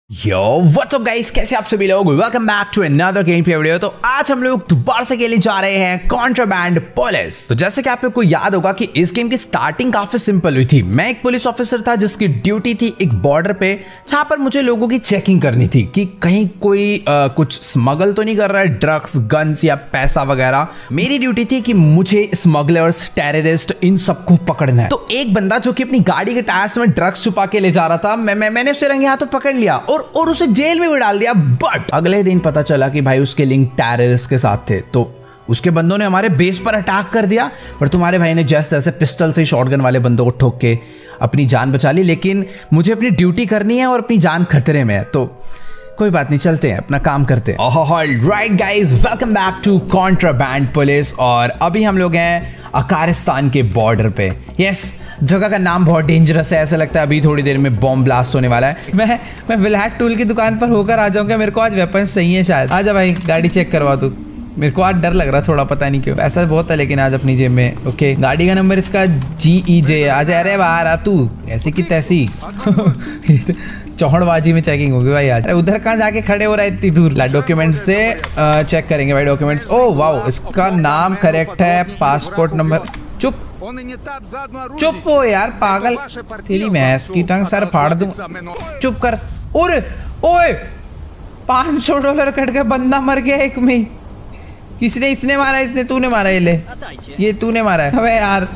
Yo what's up guys, कैसे आप सभी लोग। Welcome back to another gameplay video. तो आज हम लोग दोबारा से खेलने जा रहे हैं कॉन्ट्राबैंड पुलिस। तो जैसे कि आप लोग को याद होगा कि इस गेम की स्टार्टिंग काफी सिंपल हुई थी। मैं एक पुलिस ऑफिसर था जिसकी ड्यूटी थी एक बॉर्डर पे, जहां पर मुझे लोगों की चेकिंग करनी थी कि कहीं कोई कुछ स्मगल तो नहीं कर रहा है, ड्रग्स, गन्स या पैसा वगैरह। मेरी ड्यूटी थी कि मुझे स्मगलर्स, टेररिस्ट, इन सबको पकड़ना है। तो एक बंदा जो कि अपनी गाड़ी के टायर्स में ड्रग्स छुपा के ले जा रहा था, मैंने उसे रंगे हाथों पकड़ लिया और उसे जेल में भी डाल दिया। बट अगले दिन पता चला कि भाई उसके लिंक टेररिस्ट के साथ थे। तो उसके बंदों ने हमारे बेस पर अटैक कर दिया, पर तुम्हारे भाई ने जैसे जैसे पिस्टल से शॉटगन वाले बंदों को ठोक के अपनी जान बचा ली। लेकिन मुझे अपनी ड्यूटी करनी है और अपनी जान खतरे में है, तो कोई बात नहीं, चलते हैं अपना काम करते हैं। Alright guys, welcome back to Contraband Police. और अभी हम लोग हैं अफगानिस्तान के बॉर्डर पे। यस, जगह का नाम बहुत डेंजरस है। ऐसा लगता है अभी थोड़ी देर में बॉम्ब ब्लास्ट होने वाला है। मैं ब्लैक टूल की दुकान पर होकर आ जाऊंगा। मेरे को आज वेपन सही है शायद। आजा भाई, गाड़ी चेक करवा तू। मेरे को आज डर लग रहा थोड़ा, पता नहीं क्यों। ऐसा बहुत है लेकिन आज अपनी जेब में। ओके, गाड़ी का नंबर इसका GEJ। आज अरे बाहर आ तू, ऐसी की तैसी। चौहड़बाजी में चेकिंग होगी भाई आज। उधर कहाँ जाके खड़े हो रहा है इतनी दूर। डॉक्यूमेंट से चेक करेंगे भाई डॉक्यूमेंट्स। ओह वाओ, इसका नाम करेक्ट है, पासपोर्ट नंबर। चुप चुप हो यार पागल, तेरी भैंस की टंग सर फाड़ दूं। चुप कर। ओए ओए, $500 कट के बंदा मर गया एक में। किसने? इसने मारा, इसने? तूने मारा? ये तूने मारा है? अबे यार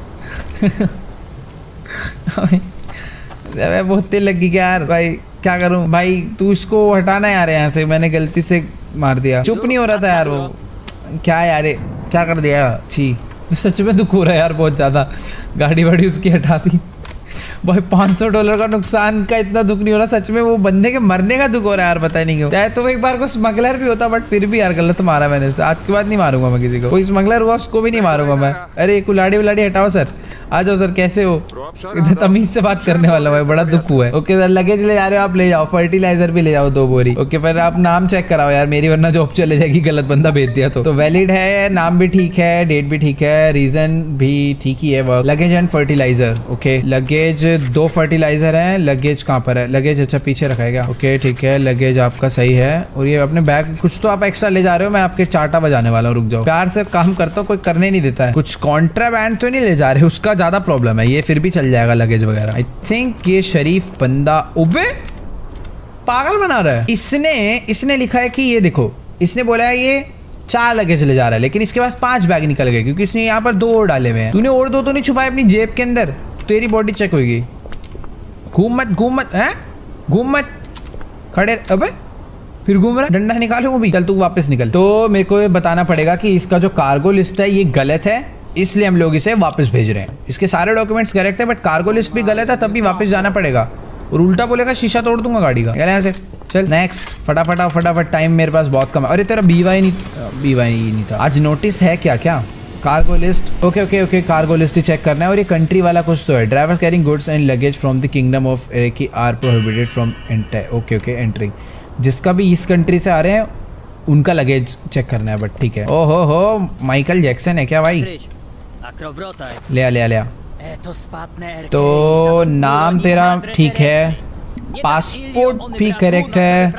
अबे बहुत तेल लगी क्या यार। भाई क्या करूं भाई, तू इसको हटाना यार यहाँ से। मैंने गलती से मार दिया। चुप नहीं हो रहा था यार वो। क्या यार, क्या कर दिया। छी, सच में दुख हो रहा है यार बहुत ज्यादा। गाड़ी वाड़ी उसकी हटा दी भाई। $500 का नुकसान का इतना दुख नहीं हो रहा सच में, वो बंदे के मरने का दुख हो रहा है यार, पता नहीं क्यों। चाहे तो एक बार को स्मगलर भी होता, बट फिर भी यार गलत मारा मैंने उसे। आज के बाद नहीं मारूंगा मैं किसी को। कोई स्मगलर हुआ उसको भी नहीं मारूंगा मैं। अरे कुलाड़ी वुलाड़ी हटाओ सर। आ जाओ सर, कैसे हो? इधर तमीज से बात करने वाला है, बड़ा दुख हुआ है। ओके सर, लगेज ले जा रहे हो आप, ले जाओ। फर्टिलाइजर भी ले जाओ 2 बोरी। ओके, पर आप नाम चेक कराओ यार मेरी, वरना जॉब चले जाएगी, गलत बंदा भेज दिया तो वैलिड है। नाम भी ठीक है, डेट भी ठीक है, रीजन भी ठीक ही है। Luggage and fertiliser. Okay, luggage 2 fertiliser है। लगेज कहाँ पर है? लगेज अच्छा पीछे रखा है क्या? ओके ठीक है, लगेज आपका सही है। और ये अपने बैग कुछ तो आप एक्स्ट्रा ले जा रहे हो। मैं आपके चाटा बजाने वाला हूँ, रुक जाओ। प्यार से काम करता हूँ, कोई करने नहीं देता है। कुछ कॉन्ट्राबैंड तो नहीं ले जा रहे, उसका ज्यादा प्रॉब्लम है। ये फिर भी चल जाएगा लगेज वगैरह। आई थिंक ये शरीफ बंदा। उबे पागल बना रहा है। इसने लिखा है कि ये देखो, इसने बोला है ये 4 लगेज ले जा रहा है, लेकिन इसके पास 5 बैग निकल गए क्योंकि इसने यहाँ पर 2 और डाले हुए हैं। तूने और 2 तो नहीं छुपाए अपनी जेब के अंदर? तेरी बॉडी चेक होगी। घूम मत हैं, घूम मत, खड़े। अबे फिर घूम रहा, डंडा निकालू वो भी। चल तू वापस निकल। तो मेरे को ये बताना पड़ेगा कि इसका जो कार्गो लिस्ट है ये गलत है, इसलिए हम लोग इसे वापस भेज रहे हैं। इसके सारे डॉक्यूमेंट्स करेक्ट है, बट कार्गो लिस्ट भी गलत है, तब भी वापस जाना पड़ेगा। और उल्टा बोलेगा शीशा तोड़ दूंगा गाड़ी का। यहाँ से चल नेक्स्ट, फटाफट। टाइम मेरे पास बहुत कम है। अरे तेरा BY नहीं था आज। नोटिस है क्या? Cargo list. Okay, cargo list ही चेक करना है। और ये कंट्री वाला कुछ तो है। Drivers carrying goods and luggage from the kingdom of Iraqi are prohibited from okay entry. जिसका भी इस कंट्री से आ रहे हैं उनका लगेज चेक करना है, बट ठीक है। ओहो हो, माइकल जैक्सन है क्या भाई? ले आ। तो नाम तेरा ठीक है, पासपोर्ट भी करेक्ट है।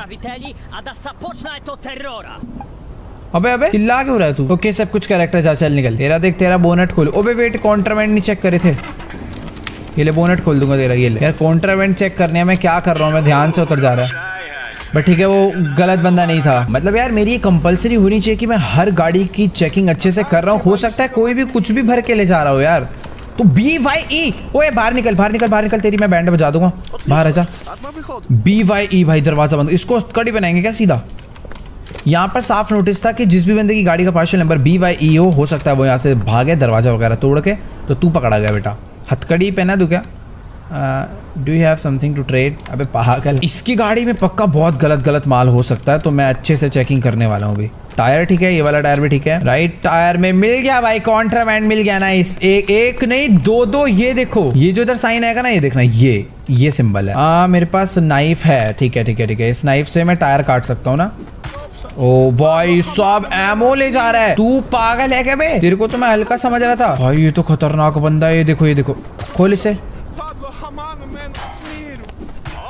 अबे चिल्ला क्यों रहा है तू? ओके सब कुछ करेक्ट है। चल निकल। तेरा देख, तेरा बोनट खोल। ओबे वेट, कॉन्ट्राबैंड नहीं चेक करे थे। ये ले, बोनट खोल दूंगा तेरा। ये ले यार, कॉन्ट्राबैंड चेक करने में क्या कर रहा हूँ मैं, ध्यान से उतर जा रहा है। बट ठीक है, वो गलत बंदा नहीं था। मतलब यार मेरी ये कंपलसरी होनी चाहिए कि मैं हर गाड़ी की चेकिंग अच्छे से कर रहा हूँ। हो सकता है कोई भी कुछ भी भर के ले जा रहा हो यार। तो BYE। ओए बाहर निकल तेरी मैं बैंड बजा दूंगा। बाहर आजा। BYE भाई, दरवाजा बंद। इसको कड़ी बनाएंगे क्या सीधा? यहाँ पर साफ नोटिस था कि जिस भी बंदे की गाड़ी का पार्शियल नंबर BYE हो सकता है वो यहाँ से भागे दरवाजा वगैरह तोड़ के। तो तू पकड़ा गया बेटा। हथकड़ी पहना दूं क्या? Do you have something to trade? अबे पागल, इसकी गाड़ी में पक्का बहुत गलत माल हो सकता है, तो मैं अच्छे से चेकिंग करने वाला हूँ अभी। टायर ठीक है, ये वाला टायर भी ठीक है। राइट टायर में मिल गया भाई, कॉन्ट्राबैंड मिल गया ना। इस एक नहीं 2 ये देखो, ये जो इधर साइन आएगा ना, ये देखना, ये सिंबल है। मेरे पास नाइफ है। ठीक है। इस नाइफ से मैं टायर काट सकता हूँ ना। ओ भाई सब एमो ले जा रहा है। तू पागल है क्या बे? तेरे को तो मैं हल्का समझ रहा था भाई। ये तो खतरनाक बंदा है। ये देखो खोल इसे।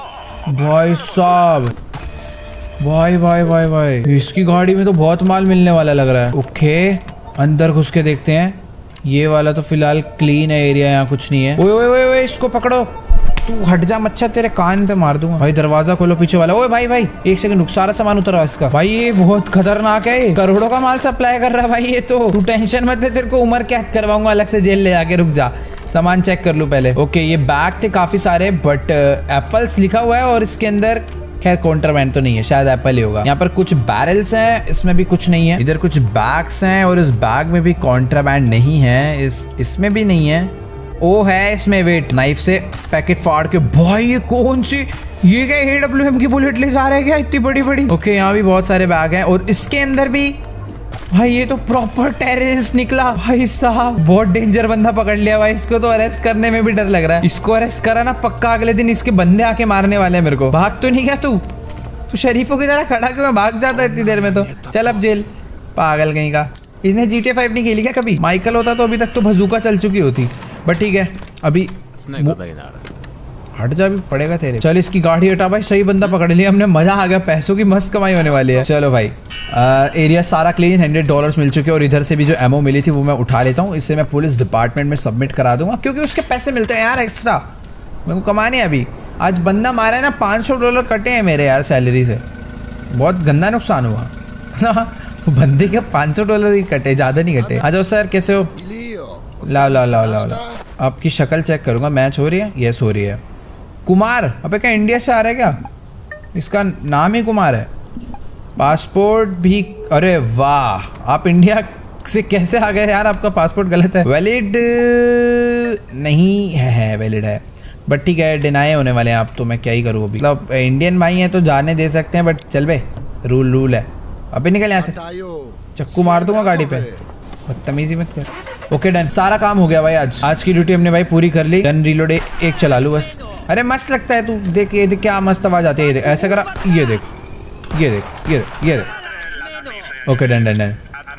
भाई साहब, भाई भाई भाई भाई, इसकी गाड़ी में तो बहुत माल मिलने वाला लग रहा है। ओके, अंदर घुस के देखते हैं। ये वाला तो फिलहाल क्लीन है एरिया, यहाँ कुछ नहीं है। ओए ओए ओए ओए, इसको पकड़ो, तू हट जा मच्छर, तेरे कान पे मार दूंगा। भाई दरवाजा खोलो पीछे वाला। ओए भाई भाई, एक सेकंड रुक, सारा सामान उतरा इसका। भाई ये बहुत खतरनाक है, करोड़ों का माल सप्लाई कर रहा है भाई ये तो। तू टेंशन मत ले, तेरे को उम्र कैद करवाऊंगा अलग से जेल ले जाके। रुक जा, सामान चेक कर लूं पहले। ओके, ये बैग थे काफी सारे, बट एप्पल्स लिखा हुआ है और इसके अंदर खैर कॉन्ट्राबैंड तो नहीं है, शायद एप्पल ही होगा। यहाँ पर कुछ बैरल्स हैं, इसमें भी कुछ नहीं है। इधर कुछ बैग्स हैं और इस बैग में भी कॉन्ट्राबैंड नहीं है, इसमें भी नहीं है। ओ है इसमें, वेट, नाइफ से पैकेट फाड़ के। भाई ये कौन सी, ये क्या AWM की बुलेट ले जा रहे हैं क्या इतनी बड़ी बड़ी? ओके, यहाँ भी बहुत सारे बैग हैं और इसके अंदर भी। भाई ये तो प्रॉपर टेररिस्ट निकला भाई साहब, बहुत डेंजर बंदा पकड़ लिया भाई। इसको तो अरेस्ट करने में भी डर लग रहा है। इसको अरेस्ट करा ना, पक्का अगले दिन इसके बंदे आके मारने वाले हैं मेरे को। भाग तो नहीं गया तू शरीफों की तरह खड़ा क्यों? मैं भाग जाता इतनी देर में तो। चल अब जेल, पागल कहीं का। इसने GTA 5 नहीं खेली क्या कभी? माइकल होता तो अभी तक तो बजूका चल चुकी होती, बट ठीक है अभी हट जा भी पड़ेगा तेरे। चल इसकी गाड़ी हटा भाई, सही बंदा पकड़ लिया हमने, मजा आ गया, पैसों की मस्त कमाई होने वाली है। चलो भाई, एरिया सारा क्लीन, $100 मिल चुके हैं और इधर से भी जो एमओ मिली थी वो मैं उठा लेता हूँ। इससे मैं पुलिस डिपार्टमेंट में सबमिट करा दूंगा, क्योंकि उसके पैसे मिलते हैं यार एक्स्ट्रा, मेरे को कमाने अभी। आज बंदा मारा है ना, $500 कटे हैं मेरे यार सैलरी से, बहुत गंदा नुकसान हुआ। बंदे के $500 ही कटे, ज्यादा नहीं कटे। आ जाओ सर, कैसे हो? लाओ लाओ लाओ लाओ लाओ, आपकी शक्ल चेक करूंगा, मैच हो रही है? यस हो रही है। कुमार, अबे क्या इंडिया से आ रहा है क्या? इसका नाम ही कुमार है। पासपोर्ट भी, अरे वाह, आप इंडिया से कैसे आ गए यार? आपका पासपोर्ट गलत है, वैलिड नहीं है, वैलिड है बट ठीक है, डिनाई होने वाले हैं आप तो, मैं क्या ही करूँ अभी। मतलब इंडियन भाई हैं तो जाने दे सकते हैं, बट चल बे, रूल है। अभी निकल यहाँ से, चक्कू मार दूंगा गाड़ी पे, बदतमीजी मत कर। ओके डन, सारा काम हो गया भाई। आज की ड्यूटी हमने भाई पूरी कर ली। गन रीलोड एक चला लूँ बस। अरे मस्त लगता है, तू देख, ये देख क्या मस्त आवाज आती है, ये देख, ऐसे करा, ये देख ये देख ये देख ये देख। ओके डन डन डन,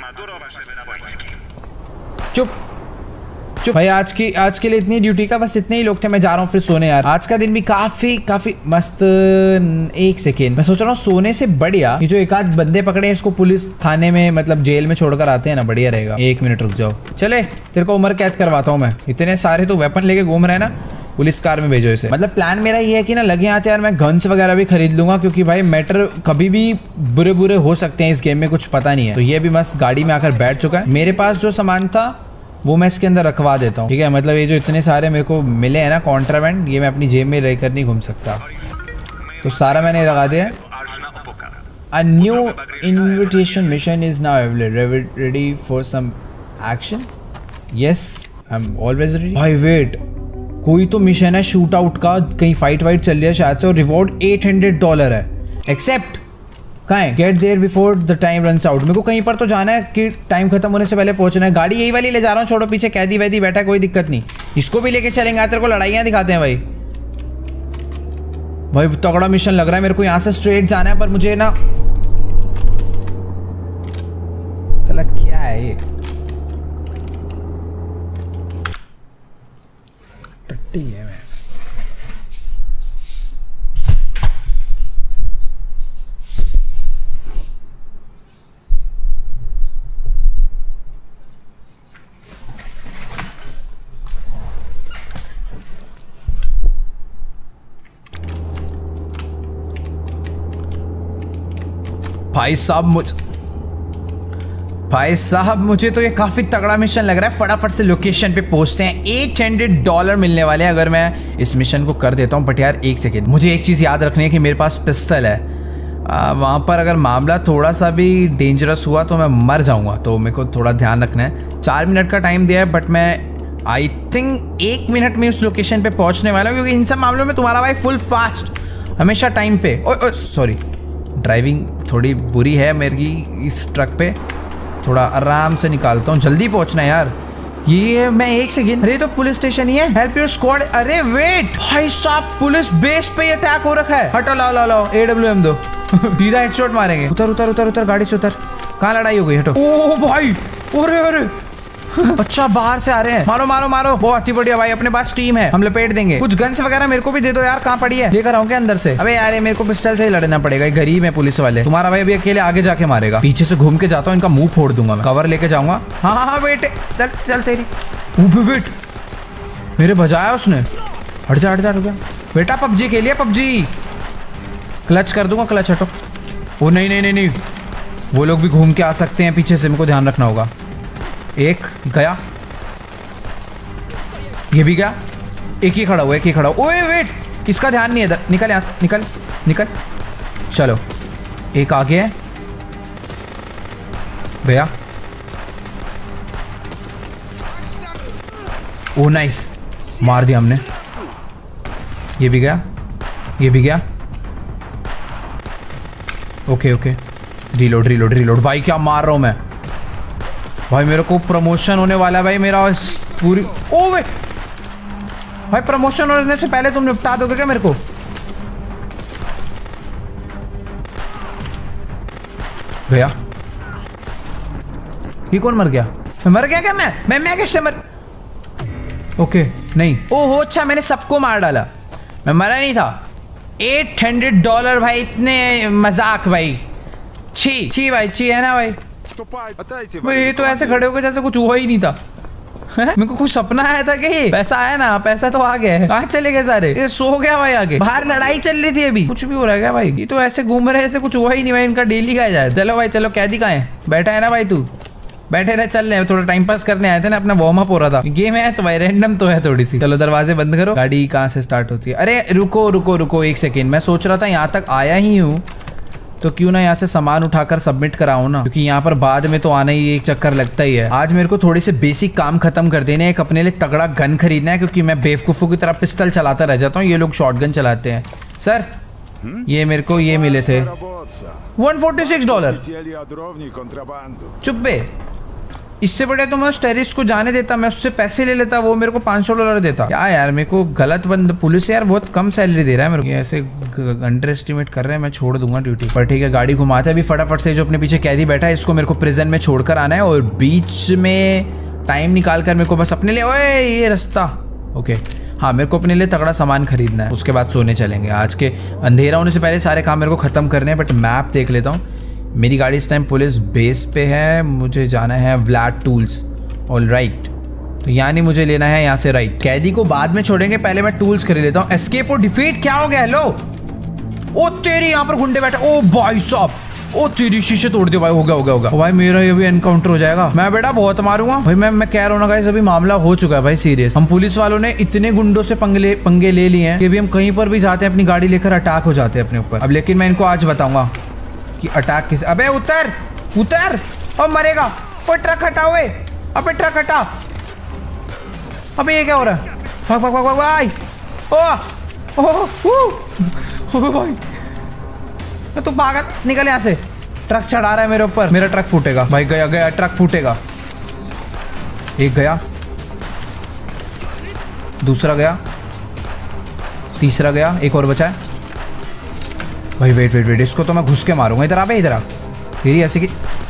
चुप चुप भाई। आज के लिए इतनी ड्यूटी का, बस इतने ही लोग थे, मैं जा रहा हूँ फिर सोने यार। आज का दिन भी काफी मस्त। एक सेकेंड, मैं सोच रहा हूँ सोने से बढ़िया ये जो एक आध बंदे पकड़े हैं इसको पुलिस थाने में, मतलब जेल में छोड़कर आते हैं ना, बढ़िया रहेगा। 1 मिनट रुक जाओ, चले तेरे को उम्र कैद करवाता हूँ मैं। इतने सारे तो वेपन लेके घूम रहे हैं ना, पुलिस कार में भेजो इसे। मतलब प्लान मेरा ये है कि ना, लगे आते यार मैं गन्स वगैरह भी खरीद लूंगा, क्योंकि भाई मैटर कभी भी बुरे हो सकते हैं इस गेम में, कुछ पता नहीं है। तो ये भी मस्त गाड़ी में आकर बैठ चुका है। मेरे पास जो सामान था वो मैं इसके अंदर रखवा देता हूँ, ठीक है? मतलब ये जो इतने सारे मेरे को मिले हैं ना कॉन्ट्राबैंड, ये मैं अपनी जेब में लेकर नहीं घूम सकता, तो सारा मैंने लगा दिया। A new invitation mission is now available. Ready for some action? Yes, I'm always ready. भाई वेट, कोई तो मिशन है शूट आउट का, कहीं फाइट वाइट चल रही है शायद से, और रिवॉर्ड $800 है। एक्सेप्ट कहाँ है? Get there before the time runs out. मेरे को कहीं पर तो जाना है कि टाइम खत्म होने से पहले पहुंचना है। गाड़ी यही वाली ले जा रहा हूँ, छोड़ो पीछे कैदी वैदी बैठा है, कोई दिक्कत नहीं, इसको भी लेके चलेंगे। तेरे को लड़ाइयाँ दिखाते हैं भाई तगड़ा मिशन लग रहा है मेरे को। यहाँ से स्ट्रेट जाना है, पर मुझे ना, चला क्या है ये, टट्टी है मैं। भाई साहब मुझे तो ये काफी तगड़ा मिशन लग रहा है। फटाफट से लोकेशन पे पहुंचते हैं। $800 मिलने वाले हैं अगर मैं इस मिशन को कर देता हूं। बट यार एक सेकेंड, मुझे एक चीज याद रखनी है कि मेरे पास पिस्टल है। वहां पर अगर मामला थोड़ा सा भी डेंजरस हुआ तो मैं मर जाऊंगा, तो मेरे को थोड़ा ध्यान रखना है। 4 मिनट का टाइम दिया है, बट मैं आई थिंक 1 मिनट में उस लोकेशन पे पहुंचने वाला हूँ, क्योंकि इन सब मामलों में तुम्हारा भाई फुल फास्ट, हमेशा टाइम पे। ओ सॉरी, ड्राइविंग थोड़ी बुरी है मेरी इस ट्रक पे, थोड़ा आराम से निकालता हूँ। जल्दी पहुंचना है यार। ये मैं 1 सेकेंड, अरे तो पुलिस स्टेशन ही है। Help your squad. अरे वेट भाई साहब, पुलिस बेस पे अटैक हो रखा है। हटो, लाओ लाओ लाओ, AWM दो, सीधा हेडशॉट मारेंगे। उतर उतर उतर उतर, गाड़ी से उतर। कहाँ लड़ाई हो गई? हटो। ओ भाई, अरे अरे अच्छा बाहर से आ रहे हैं, मारो मारो मारो। बहुत ही बढ़िया भाई, अपने पास टीम है, हम लपेट देंगे। कुछ गन्स वगैरह मेरे को भी दे दो यार, कहाँ पड़ी है? लेकर आऊं क्या अंदर से? अबे यार मेरे को पिस्टल से ही लड़ना पड़ेगा, गरीब है पुलिस वाले। तुम्हारा भाई अभी अकेले आगे जाके मारेगा, पीछे से घूम के जाता हूँ, इनका मुंह फोड़ दूंगा मैं। कवर लेके जाऊंगा। हाँ हाँ हाँ बेटे, चल चल तेरी वेट, मेरे बजाया उसने। हट जा हट जा हट जा बेटा, पबजी खेलिए पबजी। क्लच कर दूंगा, क्लच हटो। ओ नहीं नहीं नहीं नहीं, वो लोग भी घूम के आ सकते हैं पीछे से, मेरे को ध्यान रखना होगा। एक गया, ये भी गया, एक ही खड़ा हुआ, एक ही खड़ा हुआ। ओए वेट, इसका ध्यान नहीं है इधर, निकल यहाँ से, निकल निकल। चलो एक आगे है गया। ओ नाइस, मार दिया हमने। ये भी गया, ये भी गया। Okay okay, reload reload reload. भाई क्या मार रहा हूं मैं भाई, मेरे को प्रमोशन होने वाला है भाई मेरा पूरी। ओ वे भाई, प्रमोशन होने से पहले तुम निपटा दोगे क्या मेरे को? गया। ये कौन मर गया? मर गया क्या? मैं कैसे मर? ओके नहीं, ओहो अच्छा, मैंने सबको मार डाला, मैं मरा नहीं था। $800 भाई, इतने मजाक भाई। छी छी भाई, छी है ना भाई। ये तो ऐसे खड़े हो गए जैसे कुछ हुआ ही नहीं था। मेरे को कुछ सपना आया था कि पैसा आया ना, पैसा तो आ गया। कहाँ चले गए सारे? ये सो गया भाई, आगे बाहर लड़ाई चल रही थी अभी, कुछ भी हो रहा है क्या भाई? ये तो ऐसे घूम रहे ऐसे कुछ हुआ ही नहीं भाई, इनका डेली का जाए। चलो भाई चलो, कैदी कहाँ है? बैठा है ना भाई तू? बैठे रहे, चल रहे, थोड़ा टाइम पास करने आए थे ना, अपना वार्म अप हो रहा था। गेम है तो भाई रैंडम तो है थोड़ी सी। चलो दरवाजे बंद करो। गाड़ी कहाँ से स्टार्ट होती है? अरे रुको रुको रुको एक सेकेंड, मैं सोच रहा था यहाँ तक आया ही हूँ तो क्यों ना यहाँ से सामान उठाकर सबमिट कराऊं ना, क्योंकि यहाँ पर बाद में तो आना ही एक चक्कर लगता ही है। आज मेरे को थोड़े से बेसिक काम खत्म कर देने, एक अपने लिए तगड़ा गन खरीदना है, क्योंकि मैं बेवकूफों की तरह पिस्टल चलाता रह जाता हूँ, ये लोग शॉटगन चलाते हैं। सर ये मेरे को ये मिले थे $146। चुप बे, इससे बड़े तो मैं उस टेररिस्ट को जाने देता, मैं उससे पैसे ले लेता, वो मेरे को $500 देता। क्या यार, मेरे को गलत बंद, पुलिस यार बहुत कम सैलरी दे रहा है मेरे को, ऐसे अंडर एस्टिमेट कर रहे हैं। मैं छोड़ दूंगा ड्यूटी पर, ठीक है गाड़ी घुमाते हैं अभी फटाफट से। जो अपने पीछे कैदी बैठा है इसको मेरे को प्रिजन में छोड़कर आना है, और बीच में टाइम निकाल कर मेरे को बस अपने लिए, ओए ये रास्ता ओके, हाँ मेरे को अपने लिए तगड़ा सामान खरीदना है, उसके बाद सोने चलेंगे। आज के अंधेरा होने से पहले सारे काम मेरे को खत्म करने हैं। बट मैप देख लेता हूँ, मेरी गाड़ी इस टाइम पुलिस बेस पे है, मुझे जाना है व्लाड टूल्स। ऑल राइट, तो यानी मुझे लेना है यहाँ से राइट। कैदी को बाद में छोड़ेंगे, पहले मैं टूल्स खरीद लेता हूँ। एस्केप और डिफीट क्या हो गया? हेलो, ओ तेरी यहाँ पर गुंडे बैठे। ओ भाई साहब, ओ तेरी शीशे तोड़ दियो भाई, होगा होगा होगा भाई, मेरा ये भी एनकाउंटर हो जाएगा। मैं बेटा बहुत मारूंगा भाई, मैं कह रहा हूँ ना गाइस, अभी मामला हो चुका है भाई सीरियस। हम पुलिस वालों ने इतने गुंडों से पंगे ले लिए हैं कि अभी हम कहीं पर भी जाते हैं अपनी गाड़ी लेकर अटैक हो जाते हैं अपने ऊपर। अब लेकिन मैं इनको आज बताऊंगा कि अटैक किस। अबे उतर उतर, और मरेगा। ओ ट्रक हटा हुए, अबे ट्रक हटा। अबे ये क्या हो रहा है? भाग भाग भाग भाग भाई। ओ भाई, तू भागा, निकल यहाँ से। ट्रक चढ़ा रहा है मेरे ऊपर, मेरा ट्रक फूटेगा भाई। गया गया, ट्रक फूटेगा। एक गया, दूसरा गया, तीसरा गया, एक और बचा है भाई। वेट वेट वेट, इसको तो मैं घुस के मारूंगा। इधर आ बे, इधर आ। तेरी ऐसी की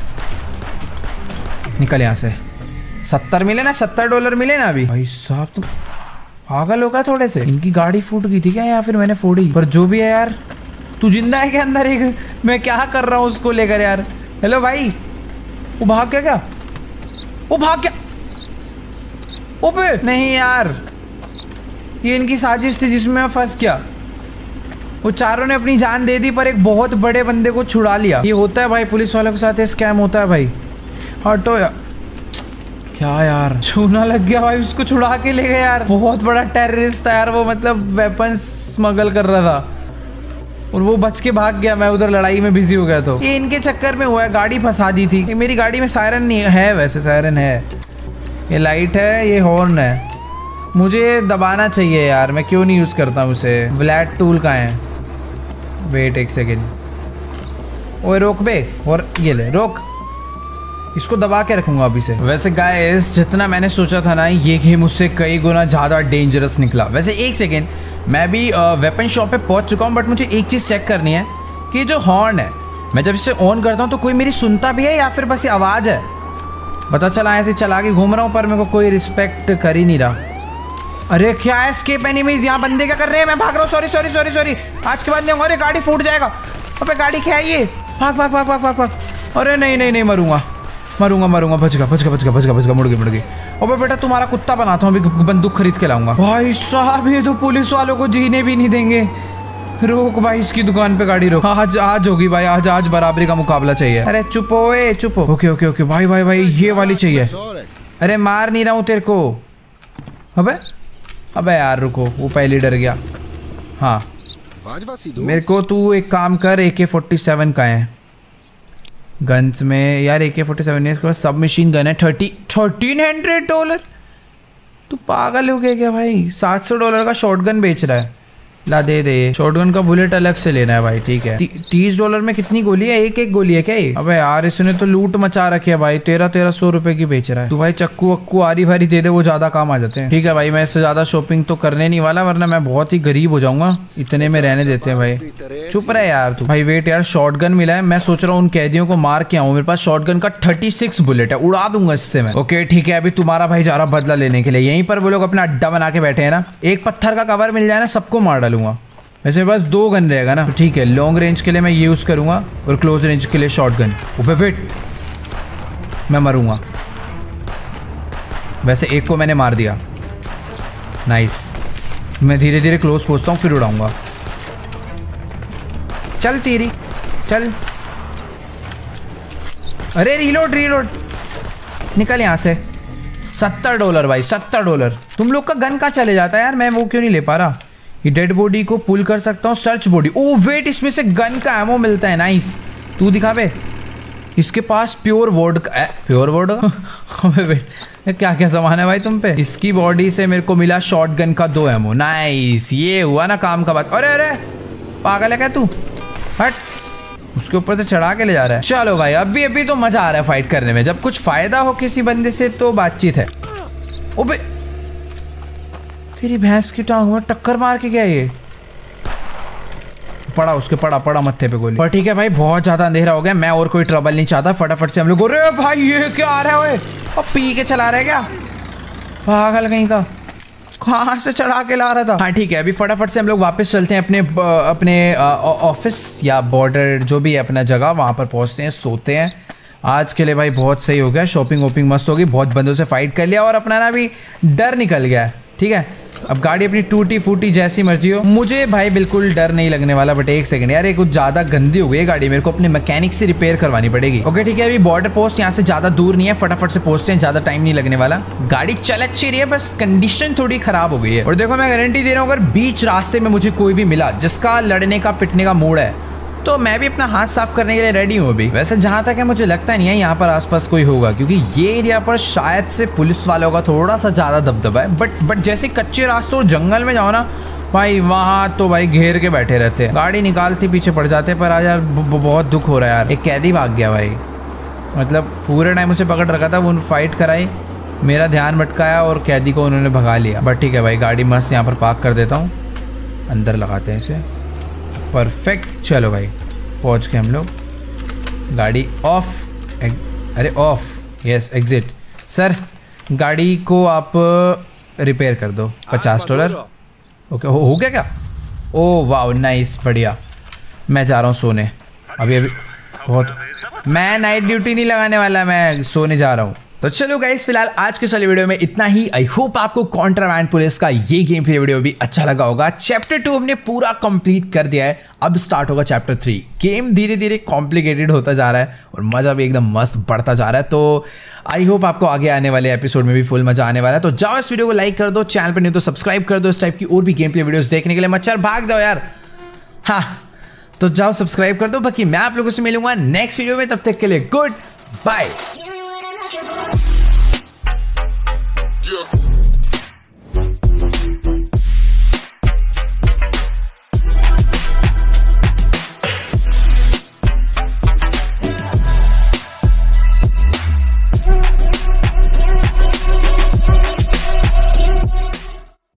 निकल यहाँ से। 70 मिले ना, $70 मिले ना अभी। भाई साहब तुम पागल होगा थोड़े से। इनकी गाड़ी फूट गई थी क्या, या फिर मैंने फोड़ी? पर जो भी है यार, तू जिंदा है क्या अंदर? एक मैं क्या कर रहा हूँ उसको लेकर यार। हेलो भाई, वो भाग गया क्या? वो भाग गया? ओपे नहीं यार, ये इनकी साजिश थी जिसमें मैं फंस गया। वो चारों ने अपनी जान दे दी पर एक बहुत बड़े बंदे को छुड़ा लिया। ये होता है भाई पुलिस वालों के साथ, ये स्कैम होता है भाई। हटो यार, क्या यार, छूना लग गया भाई, उसको छुड़ा के ले गए यार। बहुत बड़ा टेररिस्ट था यार वो, मतलब वेपन्स स्मगल कर रहा था और वो बच के भाग गया। मैं उधर लड़ाई में बिजी हो गया। तो ये इनके चक्कर में हुआ है, गाड़ी फंसा दी थी। मेरी गाड़ी में सायरन नहीं है, वैसे सायरन है, ये लाइट है, ये हॉर्न है, मुझे दबाना चाहिए यार, मैं क्यों नहीं यूज करता हूँ उसे। व्लाड टूल कहाँ है? वेट एक सेकेंड, ओए रोक बे, और ये ले रोक, इसको दबा के रखूंगा अभी से। वैसे गाइस जितना मैंने सोचा था ना, ये गेम उससे कई गुना ज़्यादा डेंजरस निकला। वैसे एक सेकेंड, मैं भी वेपन शॉप पे पहुंच चुका हूं, बट मुझे एक चीज़ चेक करनी है कि जो हॉर्न है, मैं जब इसे ऑन करता हूं तो कोई मेरी सुनता भी है या फिर बस ये आवाज़ है? पता चला ऐसे चला के घूम रहा हूँ पर मेरे को कोई रिस्पेक्ट कर ही नहीं रहा। अरे क्या है एस्केप एनिमीज, यहाँ बंदे क्या कर रहे हैं? मैं भाग रहा हूँ। सॉरी आज के बाद नहीं होगा। अरे गाड़ी फूट जाएगा। अबे गाड़ी क्या है ये? भाग। अरे नहीं मरूंगा। बच गया मुड़ गई। अबे बेटा तुम्हारा कुत्ता बनाता हूँ, अभी बंदूक खरीद के लाऊंगा। भाई साहब ये तो पुलिस वालों को जीने भी नहीं देंगे। रोक भाई, इसकी दुकान पे गाड़ी रोक। आज होगी भाई, आज बराबरी का मुकाबला चाहिए। अरे चुप हो। ओके भाई ये वाली चाहिए। अरे मार नहीं रहा हूँ तेरे को। अबे यार रुको, वो पहले डर गया। हाँ मेरे को तू एक काम कर, AK-47 का है गन्स में यार। AK-47 नहीं, इसके पास सब मशीन गन है। $1300। तू पागल हो गया क्या भाई? $700 का शॉटगन बेच रहा है। ला दे। शॉटगन का बुलेट अलग से लेना है भाई, ठीक है। $30 में कितनी गोली है? एक गोली है क्या ये? अबे यार इसने तो लूट मचा रखी है भाई। 1300 रुपए की बेच रहा है। तू भाई चक्कू वक्कू आरी भारी दे दे, वो ज्यादा काम आ जाते हैं। ठीक है भाई, मैं इससे ज्यादा शॉपिंग तो करने नहीं वाला, वरना मैं बहुत ही गरीब हो जाऊंगा। इतने में रहने देते हैं भाई। चुप रहे यार तू। भाई वेट यार, शॉटगन मिला है। मैं सोच रहा हूँ उन कैदियों को मार के आऊँ। मेरे पास शॉटगन का 36 बुलेट है, उड़ा दूंगा इससे मैं। ओके ठीक है, अभी तुम्हारा भाई जा रहा बदला लेने के लिए। यहीं पर वो लोग अपना अड्डा बना के बैठे हैं ना। एक पत्थर का कवर मिल जाए ना, सबको मार डालूंगा। वैसे मेरे पास 2 गन रहेगा ना, तो ठीक है। लॉन्ग रेंज के लिए मैं यूज करूंगा और क्लोज रेंज के लिए शॉटगन। ओपे वेट, मैं मरूंगा। वैसे एक को मैंने मार दिया, नाइस। मैं धीरे धीरे क्लोज पहुंचता हूँ, फिर उड़ाऊंगा। चल तेरी चल। अरे रीलोड निकल यहाँ से। $70 भाई, $70। तुम लोग का गन कहाँ चले जाता है यार? मैं वो क्यों नहीं ले पा रहा? ये डेड बॉडी को पुल कर सकता हूँ। सर्च बॉडी, ओ वेट, इसमें से गन का एमो मिलता है। नाइस, तू दिखा बे। इसके पास प्योर वोडका वेट, क्या सामान है भाई तुम पे? इसकी बॉडी से मेरे को मिला शॉटगन का 2 एमो। नाइस, ये हुआ ना काम का बात। अरे पागल है क्या तू? हट, उसके ऊपर से चढ़ा के ले जा रहा है। चलो भाई, अभी तो मजा आ रहा है फाइट करने में। जब कुछ फायदा हो किसी बंदे से तो बातचीत है। ओबे तेरी भैंस की टांग में टक्कर मार के गया ये। पड़ा मत्थे पे गोली। पर ठीक है भाई, बहुत ज्यादा अंधेरा हो गया। मैं और कोई ट्रबल नहीं चाहता। फटाफट से हम लोग। अरे भाई ये क्या आ रहा है? और पी के चला रहा है क्या? पागल कहीं का, कहाँ से चढ़ा के ला रहा था? हाँ ठीक है, अभी फटाफट से हम लोग वापस चलते हैं अपने ऑफिस या बॉर्डर, जो भी है अपना जगह, वहां पर पहुंचते हैं, सोते हैं। आज के लिए भाई बहुत सही हो गया। शॉपिंग वॉपिंग मस्त होगी। बहुत बंदों से फाइट कर लिया और अपना ना भी डर निकल गया है। ठीक है, अब गाड़ी अपनी टूटी फूटी जैसी मर्जी हो, मुझे भाई बिल्कुल डर नहीं लगने वाला। बट एक सेकंड यार, ये कुछ ज्यादा गंदी हो गई है गाड़ी। मेरे को अपने मैकेनिक से रिपेयर करवानी पड़ेगी। ओके ठीक है, अभी बॉर्डर पोस्ट यहाँ से ज्यादा दूर नहीं है। फटाफट से पहुंचते हैं, ज्यादा टाइम नहीं लगने वाला। गाड़ी चल अच्छी रही है, बस कंडीशन थोड़ी खराब हो गई है। और देखो मैं गारंटी दे रहा हूँ, अगर बीच रास्ते में मुझे कोई भी मिला जिसका लड़ने का पिटने का मूड है, तो मैं भी अपना हाथ साफ करने के लिए रेडी हूँ अभी। वैसे जहाँ तक है मुझे लगता नहीं है यहाँ पर आसपास कोई होगा, क्योंकि ये एरिया पर शायद से पुलिस वालों का थोड़ा सा ज़्यादा दबदबा है। बट जैसे कच्चे रास्तों और जंगल में जाओ ना भाई, वहाँ तो भाई घेर के बैठे रहते हैं। गाड़ी निकालती पीछे पड़ जाते हैं। पर आज यार बहुत दुख हो रहा है यार। एक कैदी भाग गया भाई, मतलब पूरे टाइम उसे पकड़ रखा था। वो फाइट कराई, मेरा ध्यान भटकाया और कैदी को उन्होंने भगा लिया। बट ठीक है भाई, गाड़ी मस्त यहाँ पर पार्क कर देता हूँ। अंदर लगाते हैं इसे, परफेक्ट। चलो भाई पहुंच गए हम लोग। गाड़ी ऑफ, अरे ऑफ, यस एग्जिट। सर गाड़ी को आप रिपेयर कर दो, $50। ओके हो गया क्या? ओ वाह नाइस, बढ़िया। मैं जा रहा हूँ सोने। अभी बहुत, मैं नाइट ड्यूटी नहीं लगाने वाला, मैं सोने जा रहा हूँ। तो चलो गाइस, फिलहाल आज के वाली वीडियो में इतना ही। आई होप आपको कॉन्ट्राबैंड पुलिस का ये गेम प्ले वीडियो भी अच्छा लगा होगा। चैप्टर 2 हमने पूरा कंप्लीट कर दिया है। अब स्टार्ट होगा चैप्टर 3। गेम धीरे धीरे कॉम्प्लिकेटेड होता जा रहा है और मजा भी एकदम मस्त बढ़ता जा रहा है। तो आई होप आपको आगे आने वाले एपिसोड में भी फुल मजा आने वाला है। तो जाओ इस वीडियो को लाइक कर दो, चैनल पर नहीं तो सब्सक्राइब कर दो इस टाइप की और भी गेम प्ले वीडियोस देखने के लिए। मच्छर भाग दो यार। हाँ तो जाओ सब्सक्राइब कर दो। बाकी मैं आप लोगों से मिलूंगा नेक्स्ट वीडियो में, तब तक के लिए गुड बाय।